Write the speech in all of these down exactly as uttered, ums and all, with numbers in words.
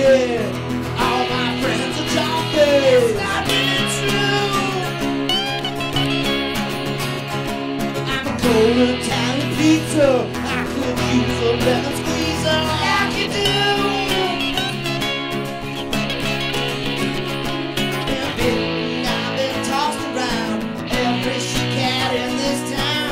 it. All my friends are jockeys. It's not really true. I'm a cold Italian pizza. I could use a lemon squeezer like you do. Been bitten, I've been tossed around. Every she cat in this town.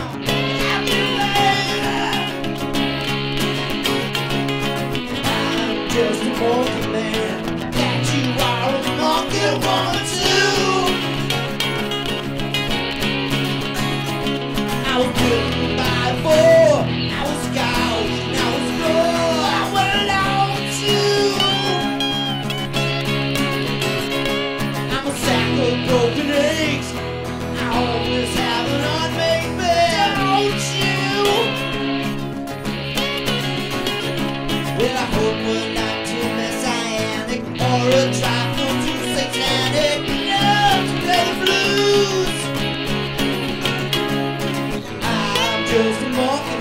I'm just a monkey man. That you are a monkey woman too. I was bitten by a boar. I was gouged and I was raw. I went along too. I'm a sack of broken eggs. I always have an unmade bed, don't you? Well, I hope we're not too messianic or a trifle too satanic enough to play the blues. I'm just a monkey